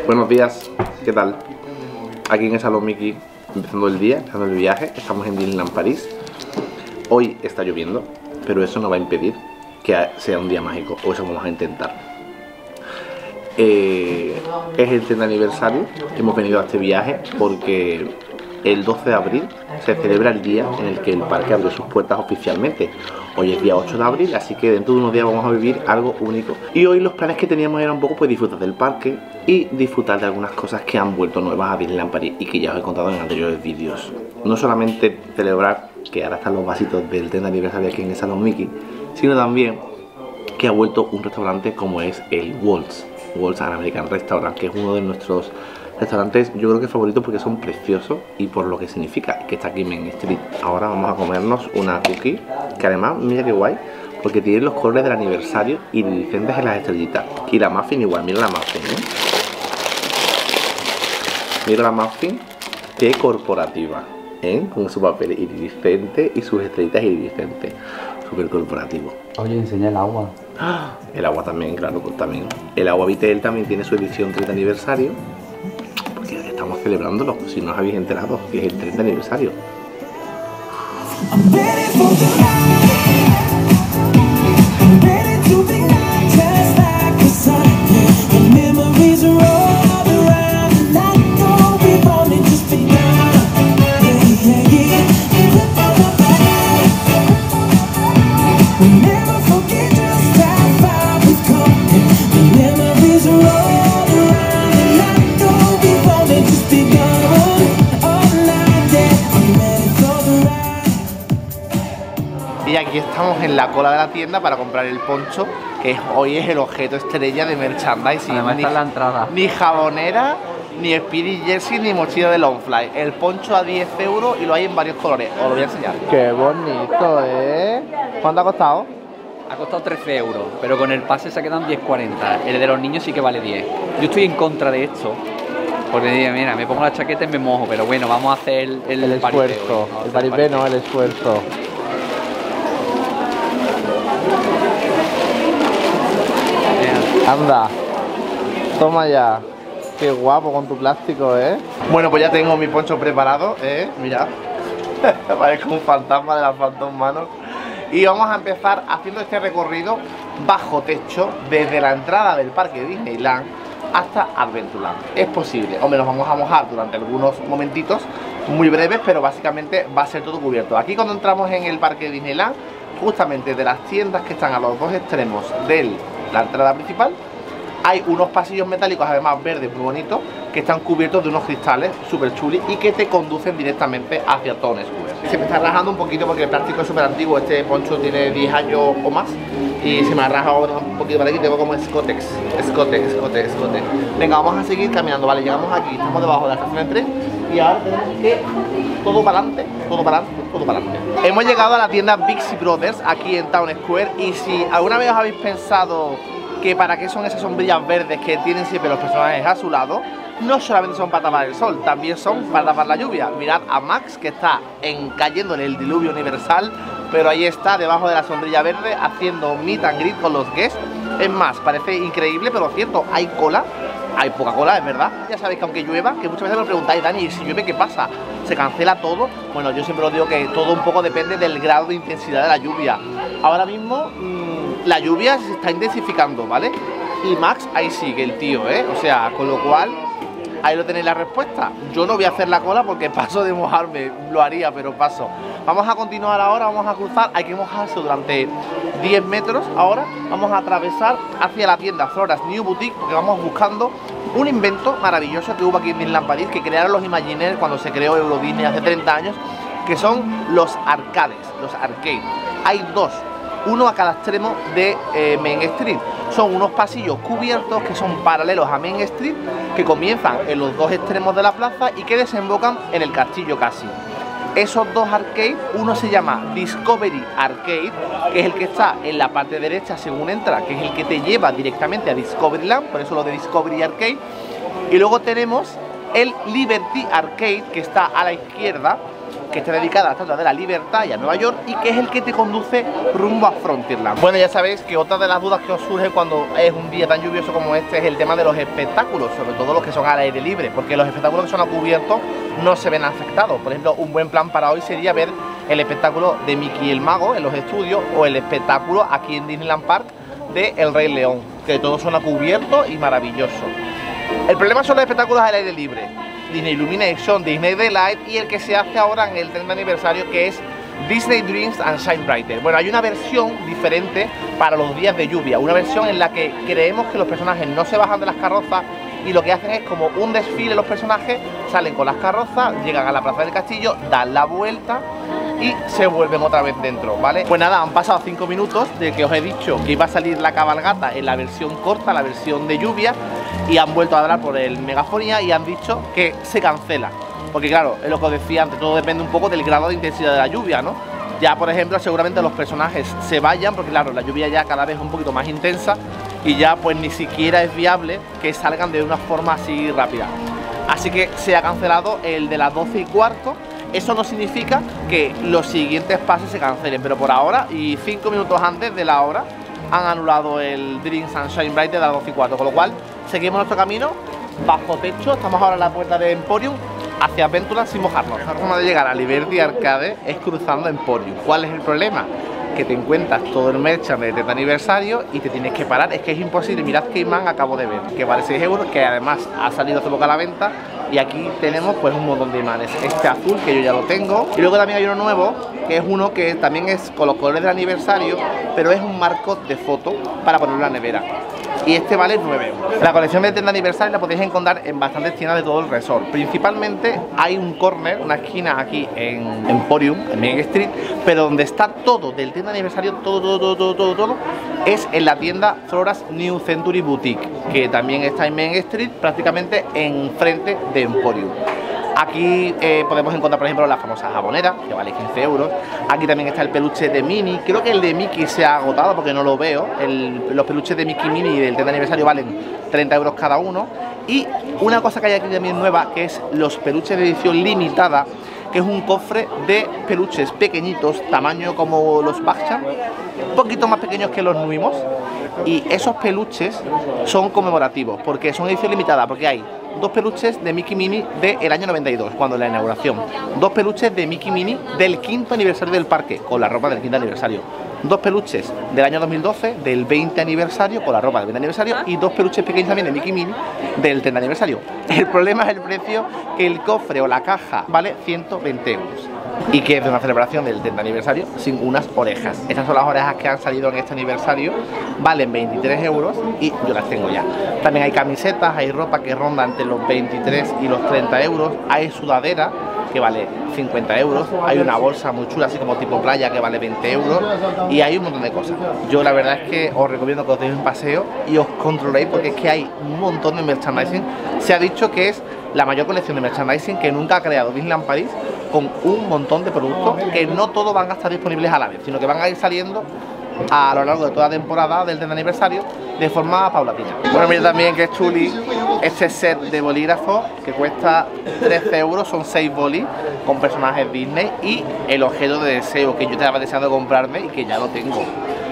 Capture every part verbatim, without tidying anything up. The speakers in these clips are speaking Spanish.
Buenos días, ¿qué tal? Aquí en el Salón Mickey, empezando el día, empezando el viaje. Estamos en Disneyland París. Hoy está lloviendo, pero eso no va a impedir que sea un día mágico, o eso vamos a intentar. Eh, es el treinta aniversario. Hemos venido a este viaje porque el doce de abril se celebra el día en el que el parque abre sus puertas oficialmente. Hoy es día ocho de abril, así que dentro de unos días vamos a vivir algo único. Y hoy los planes que teníamos eran un poco pues disfrutar del parque y disfrutar de algunas cosas que han vuelto nuevas a Disneyland París y que ya os he contado en anteriores vídeos. No solamente celebrar que ahora están los vasitos del treinta aniversario aquí en el Salón Mickey, sino también que ha vuelto un restaurante como es el Waltz, Waltz American Restaurant, que es uno de nuestros restaurantes, yo creo que favoritos porque son preciosos y por lo que significa que está aquí en Main Street. Ahora vamos a comernos una cookie, que además, mira qué guay, porque tiene los colores del aniversario iridiscentes en las estrellitas. Y la muffin igual, mira la muffin, ¿eh? Mira la muffin, qué corporativa, ¿eh? Con su papel iridiscente y sus estrellitas iridiscentes. Súper corporativo. Oye, enseña el agua. ¡Ah! El agua también, claro, pues también. El agua Vitel también tiene su edición treinta aniversario. Estamos celebrándolo, si no os habéis enterado, que es el treinta aniversario. Y aquí estamos en la cola de la tienda para comprar el poncho, que hoy es el objeto estrella de merchandising. Además ni, está en la entrada. Ni jabonera, ni Spirit Jersey, ni mochila de Longfly. El poncho a diez euros y lo hay en varios colores. Os lo voy a enseñar. ¡Qué bonito, eh! ¿Cuánto ha costado? Ha costado trece euros, pero con el pase se quedan diez cuarenta. El de los niños sí que vale diez. Yo estoy en contra de esto, porque digo, mira, me pongo la chaqueta y me mojo, pero bueno, vamos a hacer el, el, el esfuerzo. El paripé no, el esfuerzo. Anda, toma ya. Qué guapo con tu plástico, ¿eh? Bueno, pues ya tengo mi poncho preparado, ¿eh? Mira. Parezco un fantasma de las Phantom Manor. Y vamos a empezar haciendo este recorrido bajo techo desde la entrada del parque Disneyland hasta Adventureland. Es posible, hombre, nos vamos a mojar durante algunos momentitos muy breves, pero básicamente va a ser todo cubierto. Aquí cuando entramos en el parque Disneyland, justamente de las tiendas que están a los dos extremos de la entrada principal, hay unos pasillos metálicos, además verdes, muy bonitos, que están cubiertos de unos cristales súper chulis y que te conducen directamente hacia Town Square. Se me está rajando un poquito porque el plástico es súper antiguo, este poncho tiene diez años o más y se me ha rajado un poquito para aquí, tengo como escotex, escote, escote, escote. Venga, vamos a seguir caminando, vale, llegamos aquí, estamos debajo de la estación de tren y ahora tenemos que todo para adelante, todo para adelante, todo para adelante. Hemos llegado a la tienda Bixi Brothers aquí en Town Square y si alguna vez os habéis pensado que para qué son esas sombrillas verdes que tienen siempre los personajes a su lado, no solamente son para tapar el sol, también son para tapar la lluvia. Mirad a Max, que está en, cayendo en el diluvio universal, pero ahí está debajo de la sombrilla verde haciendo meet and greet con los guests. Es más, parece increíble, pero cierto, hay cola, hay poca cola, es verdad. Ya sabéis que aunque llueva, que muchas veces me preguntáis, Dani, si llueve, ¿qué pasa? ¿Se cancela todo? Bueno, yo siempre os digo que todo un poco depende del grado de intensidad de la lluvia. Ahora mismo mmm, la lluvia se está intensificando, ¿vale? Y Max ahí sigue el tío, ¿eh? O sea, con lo cual, ahí lo tenéis la respuesta. Yo no voy a hacer la cola porque paso de mojarme, lo haría, pero paso. Vamos a continuar ahora, vamos a cruzar, hay que mojarse durante diez metros. Ahora vamos a atravesar hacia la tienda Flora's New Boutique, porque vamos buscando un invento maravilloso que hubo aquí en Disneyland París, que crearon los Imagineers cuando se creó Euro Disney hace treinta años, que son los arcades, los arcades. Hay dos, uno a cada extremo de eh, Main Street. Son unos pasillos cubiertos que son paralelos a Main Street, que comienzan en los dos extremos de la plaza y que desembocan en el castillo casi. Esos dos arcades, uno se llama Discovery Arcade, que es el que está en la parte derecha según entra, que es el que te lleva directamente a Discoveryland, por eso lo de Discovery Arcade. Y luego tenemos el Liberty Arcade, que está a la izquierda, que está dedicada a la Estatua de la Libertad y a Nueva York, y que es el que te conduce rumbo a Frontierland. Bueno, ya sabéis que otra de las dudas que os surge cuando es un día tan lluvioso como este es el tema de los espectáculos, sobre todo los que son al aire libre, porque los espectáculos que son a cubierto no se ven afectados. Por ejemplo, un buen plan para hoy sería ver el espectáculo de Mickey el Mago en los estudios, o el espectáculo aquí en Disneyland Park de El Rey León, que todo suena cubierto y maravilloso. El problema son los espectáculos al aire libre, Disney Illumination, Disney Delight, y el que se hace ahora en el treinta aniversario, que es Disney Dreams and Shine Brighter. Bueno, hay una versión diferente para los días de lluvia, una versión en la que creemos que los personajes no se bajan de las carrozas y lo que hacen es como un desfile. Los personajes salen con las carrozas, llegan a la plaza del castillo, dan la vuelta y se vuelven otra vez dentro, ¿vale? Pues nada, han pasado cinco minutos de que os he dicho que iba a salir la cabalgata en la versión corta, la versión de lluvia, y han vuelto a hablar por el megafonía y han dicho que se cancela. Porque claro, es lo que os decía antes, todo depende un poco del grado de intensidad de la lluvia, ¿no? Ya, por ejemplo, seguramente los personajes se vayan, porque claro, la lluvia ya cada vez es un poquito más intensa y ya pues ni siquiera es viable que salgan de una forma así rápida. Así que se ha cancelado el de las doce y cuarto. Eso no significa que los siguientes pases se cancelen, pero por ahora y cinco minutos antes de la hora han anulado el Dreams and Shine Bright de las doce y cuarto, con lo cual seguimos nuestro camino bajo techo. Estamos ahora en la puerta de Emporium hacia Adventureland sin mojarnos. La forma de llegar a Liberty Arcade es cruzando Emporium. ¿Cuál es el problema? Que te encuentras todo el merchandise de treinta aniversario y te tienes que parar. Es que es imposible. Mirad Cayman, acabo de ver que vale seis euros, que además ha salido hace poco a la venta, y aquí tenemos pues un montón de imanes. Este azul, que yo ya lo tengo, y luego también hay uno nuevo, que es uno que también es con los colores del aniversario, pero es un marco de foto para poner en la nevera, y este vale nueve euros. La colección de treinta aniversario la podéis encontrar en bastantes tiendas de todo el resort. Principalmente hay un corner, una esquina aquí en Emporium, en Main Street, pero donde está todo del treinta aniversario, todo, todo, todo, todo, todo, todo, es en la tienda Flora's New Century Boutique, que también está en Main Street, prácticamente enfrente de Emporium. Aquí eh, podemos encontrar, por ejemplo, la famosa jabonera, que vale quince euros. Aquí también está el peluche de Minnie. Creo que el de Mickey se ha agotado porque no lo veo. El, los peluches de Mickey Minnie del treinta aniversario valen treinta euros cada uno. Y una cosa que hay aquí también nueva, que es los peluches de edición limitada, que es un cofre de peluches pequeñitos, tamaño como los Bakshan, un poquito más pequeños que los Nuimos. Y esos peluches son conmemorativos, porque son edición limitada, porque hay dos peluches de Mickey Minnie del año noventa y dos, cuando la inauguración, dos peluches de Mickey Minnie del quinto aniversario del parque, con la ropa del quinto aniversario, dos peluches del año dos mil doce, del veinte aniversario, con la ropa del veinte aniversario, y dos peluches pequeños también de Mickey Minnie del treinta aniversario. El problema es el precio, que el cofre o la caja vale ciento veinte euros. Y que es de una celebración del treinta aniversario sin unas orejas. Estas son las orejas que han salido en este aniversario, valen veintitrés euros y yo las tengo ya. También hay camisetas, hay ropa que ronda entre los veintitrés y los treinta euros, hay sudadera que vale cincuenta euros, hay una bolsa muy chula así como tipo playa que vale veinte euros, y hay un montón de cosas. Yo la verdad es que os recomiendo que os deis un paseo y os controléis, porque es que hay un montón de merchandising. Se ha dicho que es la mayor colección de merchandising que nunca ha creado Disneyland París, con un montón de productos que no todos van a estar disponibles a la vez, sino que van a ir saliendo a lo largo de toda la temporada del treinta aniversario de forma paulatina. Bueno, mira también que es chuli este set de bolígrafos que cuesta trece euros, son seis bolis con personajes Disney, y el objeto de deseo que yo estaba deseando comprarme y que ya lo tengo,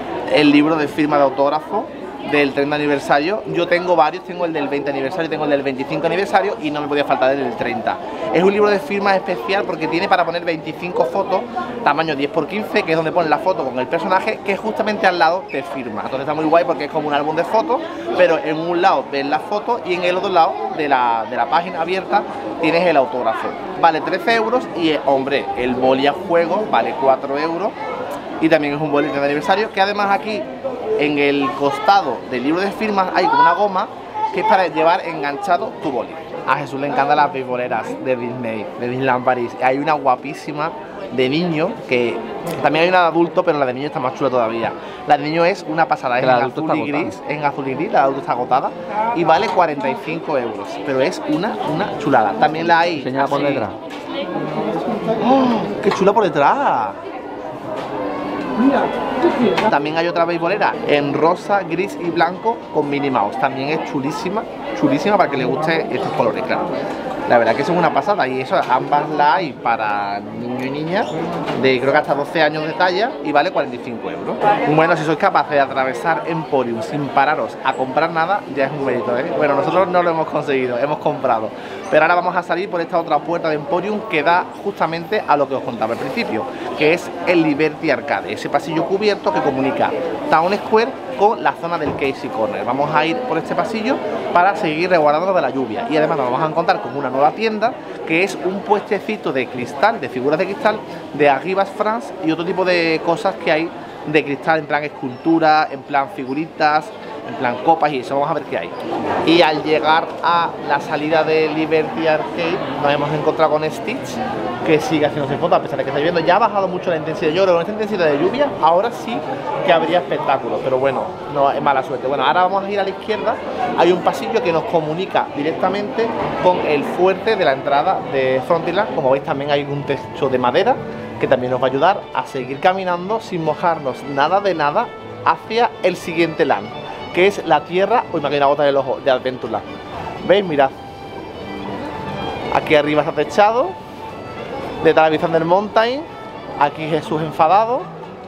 el libro de firma de autógrafo del treinta aniversario. Yo tengo varios, tengo el del veinte aniversario, tengo el del veinticinco aniversario y no me podía faltar el del treinta. Es un libro de firma especial porque tiene para poner veinticinco fotos, tamaño diez por quince, que es donde pones la foto con el personaje, que justamente al lado te firma. Entonces está muy guay porque es como un álbum de fotos, pero en un lado ves la foto y en el otro lado de la, de la página abierta tienes el autógrafo. Vale trece euros y, hombre, el boli a juego vale cuatro euros. Y también es un boli de aniversario, que además aquí en el costado del libro de firmas hay como una goma que es para llevar enganchado tu boli. A Jesús le encantan las beisboleras de Disney, de Disneyland París. Hay una guapísima de niño, que también hay una de adulto, pero la de niño está más chula todavía. La de niño es una pasada, es en azul y gris, en azul y gris, la de adulto está agotada y vale cuarenta y cinco euros, pero es una, una chulada. También la hay... Señala por detrás. ¡Oh, qué chula por detrás! También hay otra beisbolera en rosa, gris y blanco con Minnie Mouse. También es chulísima, chulísima para que le guste estos colores, claro. La verdad que son una pasada y eso, ambas las hay para niños y niñas de creo que hasta doce años de talla y vale cuarenta y cinco euros. Bueno, si sois capaces de atravesar Emporium sin pararos a comprar nada, ya es un mérito, ¿eh? Bueno, nosotros no lo hemos conseguido, hemos comprado. Pero ahora vamos a salir por esta otra puerta de Emporium que da justamente a lo que os contaba al principio, que es el Liberty Arcade, ese pasillo cubierto que comunica Town Square con la zona del Casey Corner. Vamos a ir por este pasillo para seguir resguardándonos de la lluvia y además nos vamos a encontrar con una nueva tienda que es un puestecito de cristal, de figuras de cristal de Arribas France y otro tipo de cosas que hay de cristal en plan escultura, en plan figuritas, en plan copas y eso. Vamos a ver qué hay. Y al llegar a la salida de Liberty Arcade nos hemos encontrado con Stitch, que sigue haciéndose fotos a pesar de que está lloviendo. Ya ha bajado mucho la intensidad. Yo creo que con esta intensidad de lluvia ahora sí que habría espectáculos, pero bueno, no es mala suerte. Bueno, ahora vamos a ir a la izquierda. Hay un pasillo que nos comunica directamente con el fuerte de la entrada de Frontierland. Como veis, también hay un techo de madera que también nos va a ayudar a seguir caminando sin mojarnos nada de nada hacia el siguiente land, que es la tierra, uy, me ha caído una gota en el ojo, de Adventureland. ¿Veis? Mirad. Aquí arriba está techado, detrás de Thunder Mountain, aquí Jesús enfadado,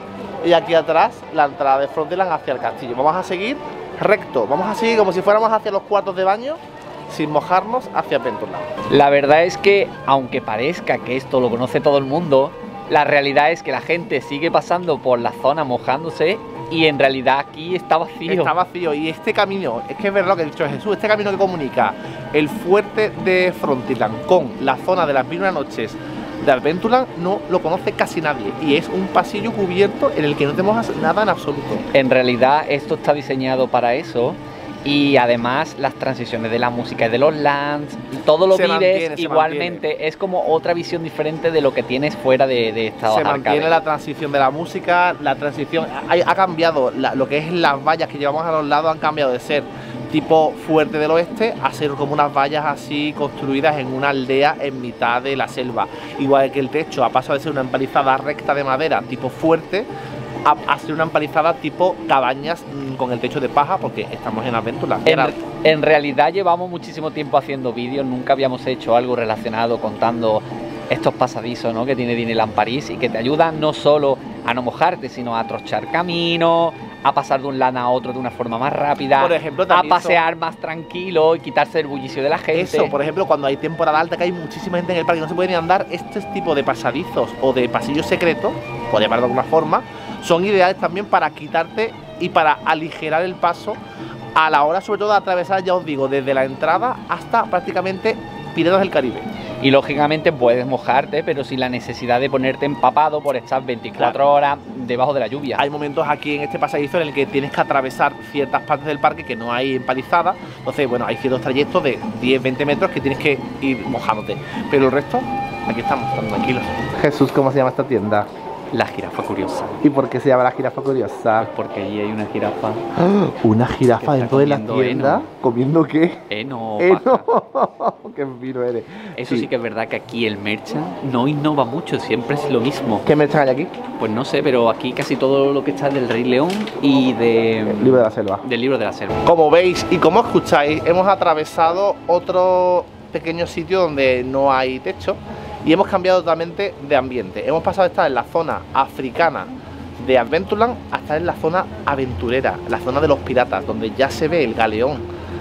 y aquí atrás la entrada de Frontierland hacia el castillo. Vamos a seguir recto, vamos a seguir como si fuéramos hacia los cuartos de baño, sin mojarnos hacia Adventureland. La verdad es que, aunque parezca que esto lo conoce todo el mundo, la realidad es que la gente sigue pasando por la zona mojándose y en realidad aquí está vacío. Está vacío y este camino, es que es verdad lo que ha dicho Jesús, este camino que comunica el fuerte de Frontierland con la zona de las mil y una noches de Adventureland no lo conoce casi nadie y es un pasillo cubierto en el que no te mojas nada en absoluto. En realidad esto está diseñado para eso. Y además las transiciones de la música y de los lands, todo lo se vives mantiene, igualmente, mantiene. Es como otra visión diferente de lo que tienes fuera de, de esta Se mantiene la transición de la música, la transición, ha, ha cambiado, la, lo que es las vallas que llevamos a los lados han cambiado de ser tipo fuerte del oeste a ser como unas vallas así construidas en una aldea en mitad de la selva. Igual que el techo ha pasado de ser una empalizada recta de madera tipo fuerte a, a ser una empalizada tipo cabañas mmm, con el techo de paja porque estamos en Adventureland. En, en realidad llevamos muchísimo tiempo haciendo vídeos, nunca habíamos hecho algo relacionado contando estos pasadizos, ¿no?, que tiene Disneyland París y que te ayudan no solo a no mojarte, sino a trochar camino, a pasar de un land a otro de una forma más rápida, por ejemplo, a pasear más tranquilo y quitarse el bullicio de la gente. Eso, por ejemplo, cuando hay temporada alta, que hay muchísima gente en el parque y no se puede ni andar, este tipo de pasadizos o de pasillos secretos, por llamarlo de alguna forma, son ideales también para quitarte y para aligerar el paso a la hora, sobre todo, de atravesar, ya os digo, desde la entrada hasta prácticamente Piratas del Caribe. Y lógicamente puedes mojarte, pero sin la necesidad de ponerte empapado por estar veinticuatro claro. horas debajo de la lluvia. Hay momentos aquí en este pasadizo en el que tienes que atravesar ciertas partes del parque que no hay empalizadas. Entonces, bueno, hay ciertos trayectos de diez, veinte metros que tienes que ir mojándote. Pero el resto, aquí estamos, estamos tranquilos. Jesús, ¿cómo se llama esta tienda? La Jirafa Curiosa. ¿Y por qué se llama La Jirafa Curiosa? Pues porque allí hay una jirafa. ¿Una jirafa dentro de la tienda? Heno. ¿Comiendo qué? Heno. Heno. ¡Qué fino eres! Eso sí. sí que es verdad que aquí el merchant no innova mucho, siempre es lo mismo. ¿Qué merchant hay aquí? Pues no sé, pero aquí casi todo lo que está del Rey León y de... El libro de la selva. Del libro de la selva. Como veis y como escucháis, hemos atravesado otro pequeño sitio donde no hay techo. Y hemos cambiado totalmente de ambiente. Hemos pasado de estar en la zona africana de Adventureland a estar en la zona aventurera, la zona de los piratas, donde ya se ve el galeón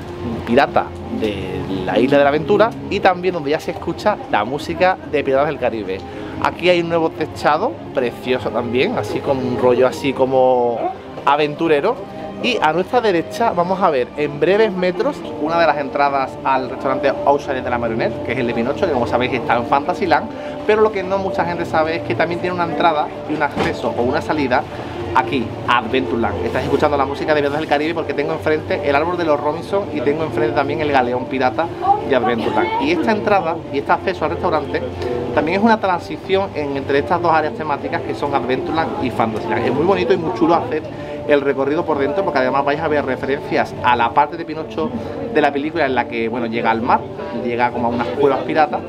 pirata de la Isla de la Aventura y también donde ya se escucha la música de Piratas del Caribe. Aquí hay un nuevo techado, precioso también, así con un rollo así como aventurero. Y a nuestra derecha vamos a ver en breves metros una de las entradas al restaurante Ocean de la Marionette, que es el de Pinocho, que como sabéis está en Fantasyland, pero lo que no mucha gente sabe es que también tiene una entrada y un acceso o una salida aquí, a Adventureland. Estáis escuchando la música de Piratas del Caribe porque tengo enfrente el árbol de los Robinson y tengo enfrente también el galeón pirata de Adventureland. Y esta entrada y este acceso al restaurante también es una transición en, entre estas dos áreas temáticas que son Adventureland y Fantasyland. Es muy bonito y muy chulo hacer el recorrido por dentro porque además vais a ver referencias a la parte de Pinocho de la película en la que, bueno, llega al mar, llega como a unas cuevas piratas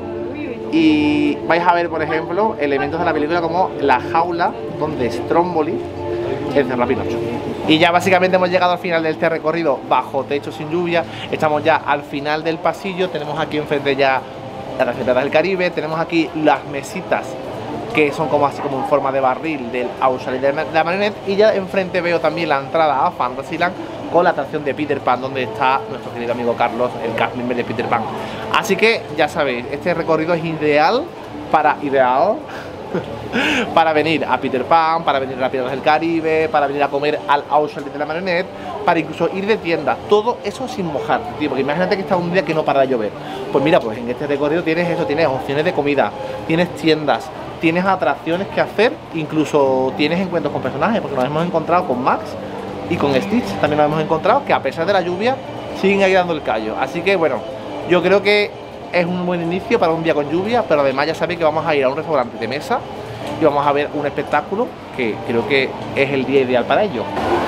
y vais a ver, por ejemplo, elementos de la película como la jaula donde Stromboli en Cerro Pinocho. Y ya básicamente hemos llegado al final de este recorrido bajo techo sin lluvia. Estamos ya al final del pasillo, tenemos aquí enfrente ya las Cataratas del Caribe, tenemos aquí las mesitas que son como así como en forma de barril del Aushalí de la Marionette, y ya enfrente veo también la entrada a Fantasyland con la atracción de Peter Pan, donde está nuestro querido amigo Carlos, el cast member de Peter Pan. Así que ya sabéis, este recorrido es ideal para ideal para venir a Peter Pan, para venir a las Piratas del Caribe, para venir a comer al Aushalí de la Marionette, para incluso ir de tiendas, todo eso sin mojarte, tío, porque imagínate que está un día que no para de llover. Pues mira, pues en este recorrido tienes eso, tienes opciones de comida, tienes tiendas, tienes atracciones que hacer, incluso tienes encuentros con personajes, porque nos hemos encontrado con Max y con Stitch, también nos hemos encontrado que a pesar de la lluvia siguen ahí dando el callo. Así que bueno, yo creo que es un buen inicio para un día con lluvia, pero además ya sabéis que vamos a ir a un restaurante de mesa y vamos a ver un espectáculo que creo que es el día ideal para ello.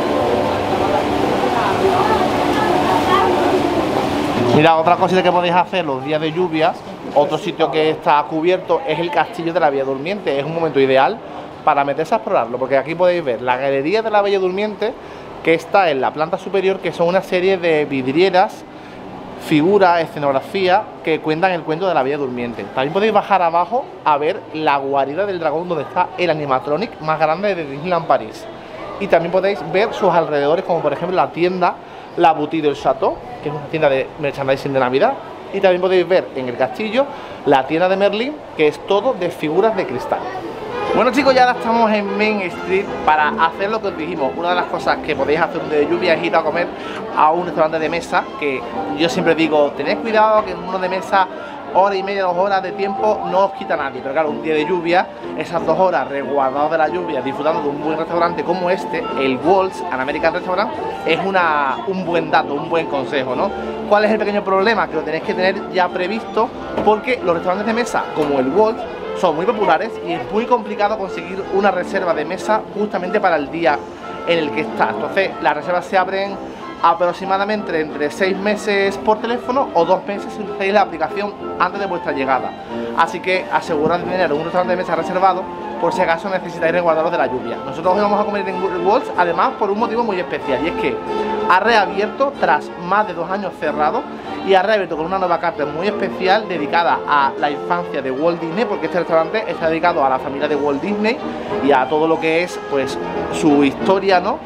Mira, otra cosita que podéis hacer los días de lluvia, otro sitio que está cubierto es el Castillo de la Bella Durmiente. Es un momento ideal para meterse a explorarlo, porque aquí podéis ver la Galería de la Bella Durmiente, que está en la planta superior, que son una serie de vidrieras, figuras, escenografía que cuentan el cuento de la Bella Durmiente. También podéis bajar abajo a ver la guarida del dragón, donde está el animatronic más grande de Disneyland París. Y también podéis ver sus alrededores, como por ejemplo la tienda La Boutique del Chateau, que es una tienda de merchandising de Navidad. Y también podéis ver en el castillo la tienda de Merlín, que es todo de figuras de cristal. Bueno chicos, ya ahora estamos en Main Street para hacer lo que os dijimos. Una de las cosas que podéis hacer un día de lluvia es ir a comer a un restaurante de mesa, que yo siempre digo, tened cuidado que en uno de mesa, hora y media, dos horas de tiempo no os quita nadie. Pero claro, un día de lluvia, esas dos horas resguardados de la lluvia, disfrutando de un buen restaurante como este, el Waltz, an American Restaurant, es una, un buen dato, un buen consejo, ¿no? ¿Cuál es el pequeño problema? Que lo tenéis que tener ya previsto, porque los restaurantes de mesa, como el Waltz, son muy populares y es muy complicado conseguir una reserva de mesa justamente para el día en el que está. Entonces las reservas se abren aproximadamente entre seis meses por teléfono o dos meses si utilizáis la aplicación antes de vuestra llegada. Así que asegurad de tener un restaurante de mesa reservado por si acaso necesitáis resguardaros de la lluvia. Nosotros hoy vamos a comer en Waltz, además por un motivo muy especial, y es que ha reabierto tras más de dos años cerrado, y ha reabierto con una nueva carta muy especial dedicada a la infancia de Walt Disney, porque este restaurante está dedicado a la familia de Walt Disney y a todo lo que es pues su historia, ¿no?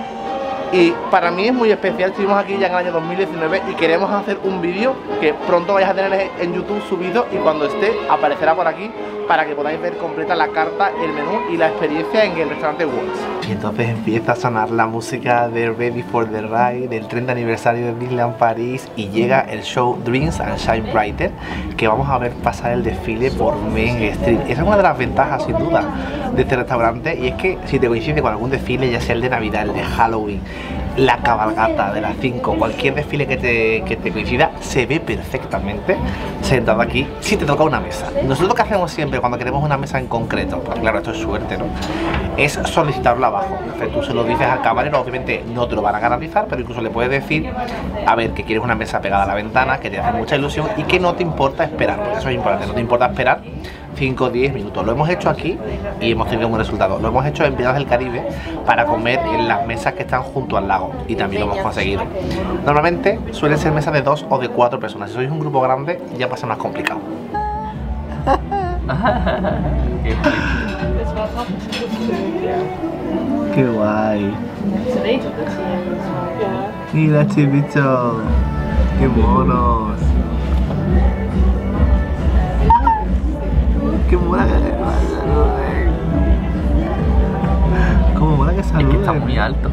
Y para mí es muy especial. Estuvimos aquí ya en el año dos mil diecinueve y queremos hacer un vídeo que pronto vais a tener en YouTube subido, y cuando esté aparecerá por aquí para que podáis ver completa la carta, el menú y la experiencia en el restaurante Waltz. Y entonces empieza a sonar la música de Ready for the Ride del treinta aniversario de Disneyland París, y llega el show Dreams and Shine Brighter, que vamos a ver pasar el desfile por Main Street. Esa es una de las ventajas sin duda de este restaurante, y es que si te coincide con algún desfile, ya sea el de Navidad, el de Halloween, la cabalgata de las cinco, cualquier desfile que te, que te coincida, se ve perfectamente sentado aquí si te toca una mesa. Nosotros lo que hacemos siempre cuando queremos una mesa en concreto, porque claro, esto es suerte, ¿no?, es solicitarlo abajo. Entonces tú se lo dices al camarero, obviamente no te lo van a garantizar, pero incluso le puedes decir, a ver, que quieres una mesa pegada a la ventana, que te hace mucha ilusión y que no te importa esperar, porque eso es importante, no te importa esperar cinco o diez minutos. Lo hemos hecho aquí y hemos tenido un buen resultado. Lo hemos hecho en Piratas del Caribe para comer en las mesas que están junto al lago, y también lo hemos conseguido. Normalmente suelen ser mesas de dos o de cuatro personas. Si sois un grupo grande ya pasa más complicado. Qué guay. Mira, chivito. Qué monos. Qué mola que saluden. Cómo mola que saluden. Es que están muy altos.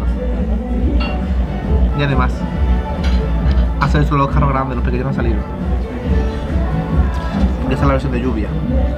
Y además, ha salido solo los carros grandes, los pequeños no han salido. Esa es la versión de lluvia.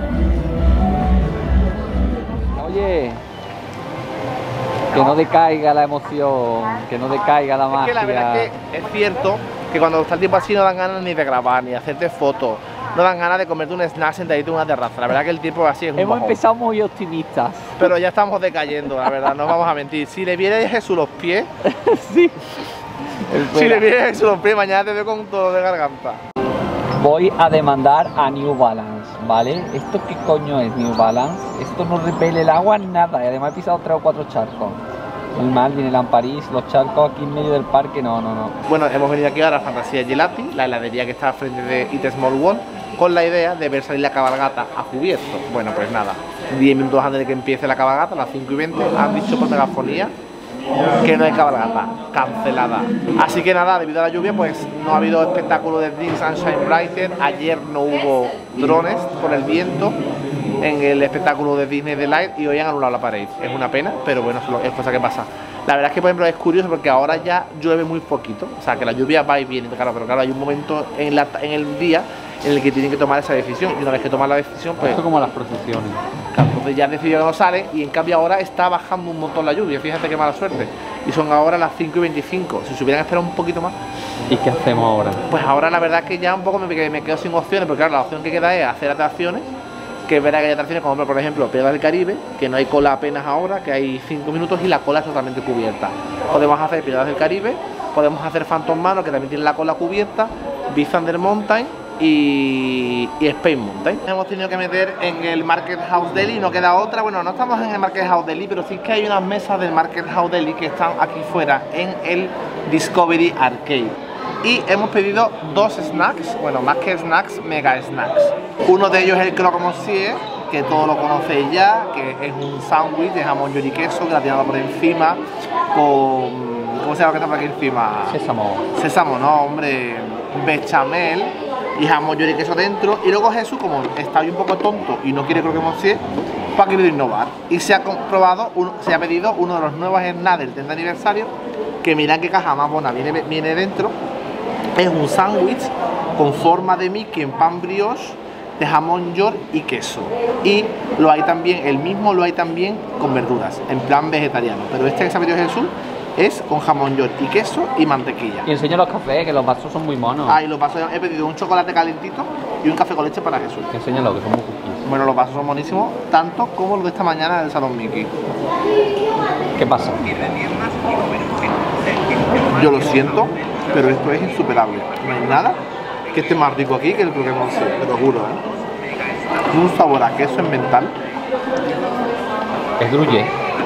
Oye, que no decaiga la emoción, que no decaiga la magia. Es que la verdad es que es cierto que cuando está el tiempo así no dan ganas ni de grabar, ni de hacerte fotos. No dan ganas de comerte un snack sentadito en una terraza. La verdad que el tiempo así es un Hemos bajón. empezado muy optimistas. Pero ya estamos decayendo, la verdad, no vamos a mentir. Si le viene a Jesús los pies, Sí. si le viene a Jesús los pies, mañana te veo con un dolor de garganta. Voy a demandar a New Balance, ¿vale? ¿Esto qué coño es New Balance? Esto no repele el agua ni nada, y además he pisado tres o cuatro charcos. El mar, Disneyland París, los charcos aquí en medio del parque, no, no, no. Bueno, hemos venido aquí ahora a Fantasía Gelati, la heladería que está al frente de Eat Small World, con la idea de ver salir la cabalgata a cubierto. Bueno, pues nada, diez minutos antes de que empiece la cabalgata, a las cinco y veinte, han dicho por megafonía que no hay cabalgata, cancelada. Así que nada, debido a la lluvia, pues no ha habido espectáculo de Dream Sunshine Brighter. Ayer no hubo drones por el viento en el espectáculo de Disney Delight y hoy han anulado la parade. Es una pena, pero bueno, es cosa que pasa. La verdad es que, por ejemplo, es curioso porque ahora ya llueve muy poquito, o sea que la lluvia va y viene, claro, pero claro, hay un momento en, la, en el día en el que tienen que tomar esa decisión, y una vez que toman la decisión, pues... Esto como las procesiones. Claro, entonces ya han decidido que no salen, y en cambio ahora está bajando un montón la lluvia, fíjate qué mala suerte. Y son ahora las cinco y veinticinco, si se hubieran esperado un poquito más... ¿Y qué hacemos ahora? Pues ahora la verdad es que ya un poco me, me quedo sin opciones, porque claro, la opción que queda es hacer atracciones, que verá que hay atracciones como por ejemplo Piratas del Caribe, que no hay cola apenas ahora, que hay cinco minutos y la cola es totalmente cubierta. Podemos hacer Piratas del Caribe, podemos hacer Phantom Manor, que también tiene la cola cubierta, Big Thunder Mountain y, y Space Mountain. Hemos tenido que meter en el Market House Delhi, no queda otra. Bueno, no estamos en el Market House Delhi, pero sí que hay unas mesas del Market House Delhi que están aquí fuera en el Discovery Arcade. Y hemos pedido dos snacks, bueno, más que snacks, mega snacks. Uno de ellos es el Croque Monsieur, que todos lo conocéis ya, que es un sándwich de jamón york y queso gratinado por encima con... ¿Cómo se llama que está por aquí encima? Sésamo. Sésamo, no, hombre, bechamel y jamón york y queso dentro. Y luego Jesús, como está hoy un poco tonto y no quiere Croque Monsieur, pues ha querido innovar. Y se ha comprobado, uno, se ha pedido uno de los nuevos snacks del treinta aniversario, que mirad qué caja más buena viene, viene dentro. Es un sándwich con forma de Mickey en pan brioche de jamón york y queso. Y lo hay también, el mismo lo hay también con verduras, en plan vegetariano. Pero este que se ha pedido Jesús es con jamón york y queso y mantequilla. Y enseño los cafés, que los vasos son muy monos. Ah, y los vasos, he pedido un chocolate calentito y un café con leche para Jesús. Enséñalo, que son muy cookies. Bueno, los vasos son buenísimos, tanto como los de esta mañana del Salón Mickey. ¿Qué pasa? Yo lo siento, pero esto es insuperable. No hay nada que esté más rico aquí que el Croque Monsieur, te lo juro, ¿eh? Tiene un sabor a queso en mental. Es gruyère.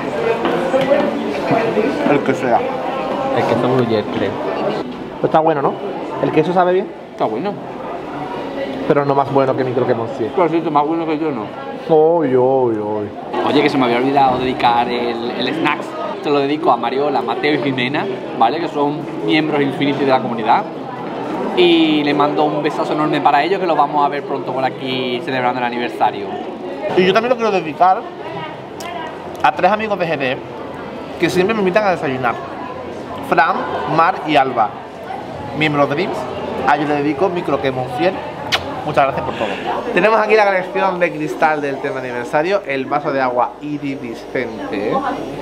El que sea. El queso gruyère, creo. Pues está bueno, ¿no? El queso sabe bien, Está bueno. pero no más bueno que mi Croque Monsieur. Pero sí, más bueno que yo no. Uy, uy, uy. Oye, que se me había olvidado dedicar el, el snacks. Te lo dedico a Mariola, Mateo y Jimena, ¿vale? Que son miembros Infinity de la comunidad. Y le mando un besazo enorme para ellos, que los vamos a ver pronto por aquí celebrando el aniversario. Y yo también lo quiero dedicar a tres amigos de G D que siempre me invitan a desayunar. Fran, Mar y Alba, miembros de Dreams. A ellos les dedico mi Croque Monsieur. Muchas gracias por todo. Tenemos aquí la colección de cristal del treinta aniversario, el vaso de agua iridiscente,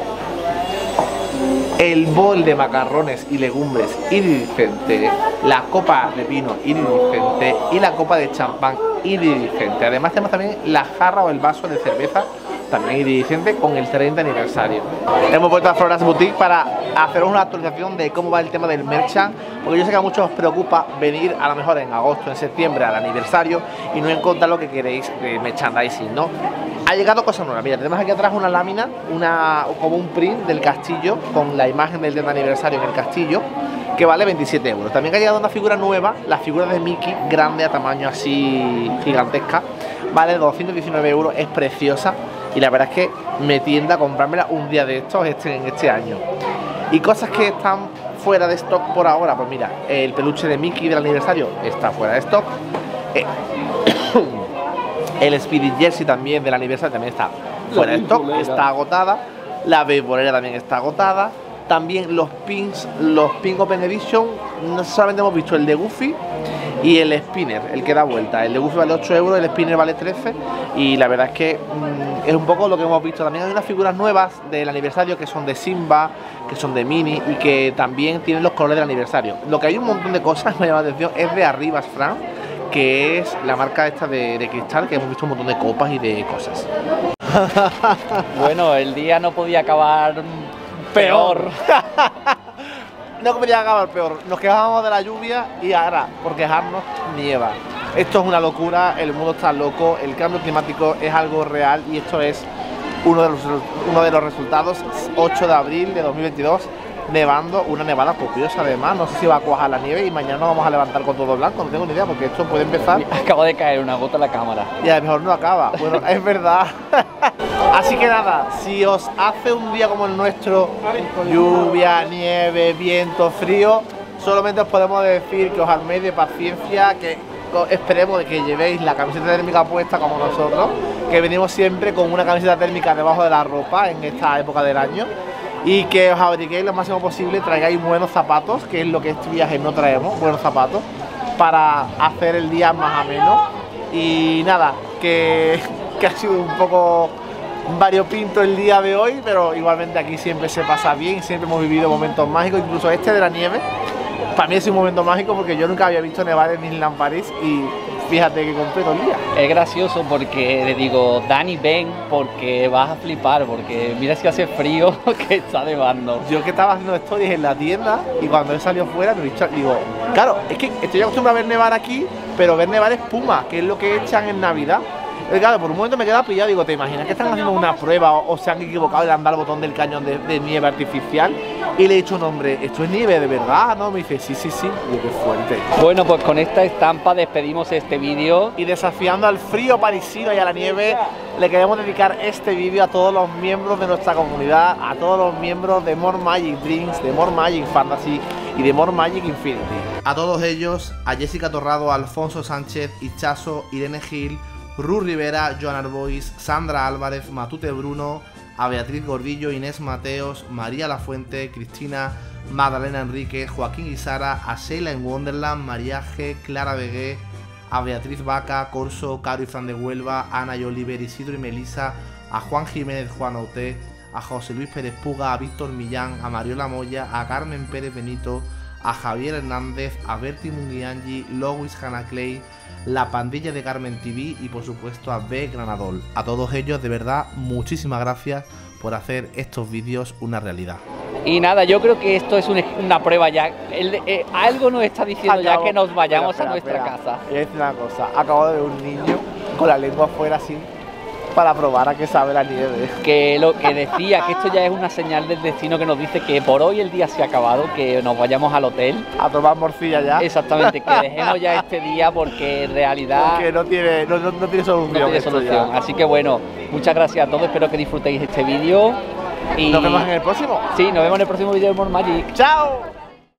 el bol de macarrones y legumbres iridiscente, la copa de vino iridiscente y la copa de champán iridiscente. Además tenemos también la jarra o el vaso de cerveza también iridiscente con el treinta aniversario. Hemos vuelto a Floras Boutique para haceros una actualización de cómo va el tema del merchant, porque yo sé que a muchos os preocupa venir a lo mejor en agosto, en septiembre al aniversario y no encontrar lo que queréis de merchandising, ¿no? Ha llegado cosas nuevas. Mira, tenemos aquí atrás una lámina, una, como un print del castillo con la imagen del treinta aniversario en el castillo, que vale veintisiete euros. También ha llegado una figura nueva, la figura de Mickey, grande a tamaño así gigantesca, vale doscientos diecinueve euros, es preciosa y la verdad es que me tiende a comprármela un día de estos este, en este año. Y cosas que están fuera de stock por ahora, pues mira, el peluche de Mickey del aniversario está fuera de stock. Eh, el Spirit Jersey también del aniversario también está fuera de stock, está agotada. La beisbolera también está agotada. También los pins, los Pin Open Edition, no solamente hemos visto el de Goofy y el spinner, el que da vuelta. El de Goofy vale ocho euros, el spinner vale trece y la verdad es que mmm, es un poco lo que hemos visto. También hay unas figuras nuevas del aniversario que son de Simba, que son de Minnie y que también tienen los colores del aniversario. Lo que hay un montón de cosas que me llama la atención es de Arribas Fran, que es la marca esta de, de cristal, que hemos visto un montón de copas y de cosas. Bueno, el día no podía acabar peor. No podía acabar peor. Nos quejábamos de la lluvia y ahora, por quejarnos, nieva. Esto es una locura, el mundo está loco, el cambio climático es algo real y esto es uno de los, uno de los resultados, ocho de abril de dos mil veintidós, nevando, una nevada copiosa además. No sé si va a cuajar la nieve y mañana nos vamos a levantar con todo blanco, no tengo ni idea, porque esto puede empezar. Acaba de caer una gota en la cámara. Y a lo mejor no acaba. Bueno, es verdad. Así que nada, si os hace un día como el nuestro, lluvia, nieve, viento, frío, solamente os podemos decir que os arméis de paciencia, que esperemos de que llevéis la camiseta térmica puesta como nosotros, que venimos siempre con una camiseta térmica debajo de la ropa en esta época del año, y que os abriguéis lo máximo posible, traigáis buenos zapatos, que es lo que este viaje no traemos, buenos zapatos, para hacer el día más ameno. Y nada, que, que ha sido un poco variopinto el día de hoy, pero igualmente aquí siempre se pasa bien, siempre hemos vivido momentos mágicos, incluso este de la nieve. Para mí es un momento mágico porque yo nunca había visto nevar en Disneyland París y fíjate que completo el día. Es gracioso porque le digo, Dani, ven, porque vas a flipar, porque mira si hace frío que está nevando. Yo que estaba haciendo stories en la tienda y cuando he salido fuera me he dicho, digo, claro, es que estoy acostumbrado a ver nevar aquí, pero ver nevar espuma, que es lo que echan en Navidad. Claro, por un momento me he quedado pillado, digo, ¿te imaginas que están haciendo una prueba o, o se han equivocado y le han dado el botón del cañón de, de nieve artificial? Y le he dicho un hombre, ¿esto es nieve de verdad? ¿No? Me dice, sí, sí, sí. Digo, qué fuerte. Bueno, pues con esta estampa despedimos este vídeo. Y desafiando al frío parisino y a la nieve, le queremos dedicar este vídeo a todos los miembros de nuestra comunidad, a todos los miembros de More Magic Drinks, de More Magic Fantasy y de More Magic Infinity. A todos ellos, a Jessica Torrado, Alfonso Sánchez, Ichazo, Irene Gil, Ru Rivera, Joan Arbois, Sandra Álvarez, Matute Bruno, a Beatriz Gordillo, Inés Mateos, María Lafuente, Cristina, Magdalena Enríquez, Joaquín y Sara, a Sheila en Wonderland, María G, Clara Begué, a Beatriz Vaca, Corso, Caro y Fran de Huelva, Ana y Oliver, Isidro y Melisa, a Juan Jiménez, Juan Oté, a José Luis Pérez Puga, a Víctor Millán, a Mariola Moya, a Carmen Pérez Benito, a Javier Hernández, a Berti Munguiangi, Lois Hannah Clay, la pandilla de Carmen T V y por supuesto a B Granadol. A todos ellos de verdad muchísimas gracias por hacer estos vídeos una realidad. Y nada, yo creo que esto es un, una prueba ya. El, eh, algo nos está diciendo Acabo, ya que nos vayamos espera, espera, a nuestra espera. casa. Voy a decir una cosa, acabo de ver un niño con la lengua afuera así para probar a qué sabe la nieve. Que lo que decía, que esto ya es una señal del destino que nos dice que por hoy el día se ha acabado, que nos vayamos al hotel. A tomar morcilla ya. Exactamente, que dejemos ya este día porque en realidad... Porque no tiene, no, no, no tiene solución. No tiene solución. Así que bueno, muchas gracias a todos, espero que disfrutéis este vídeo. Y... ¿Nos vemos en el próximo? Sí, nos vemos en el próximo vídeo de More Magic. ¡Chao!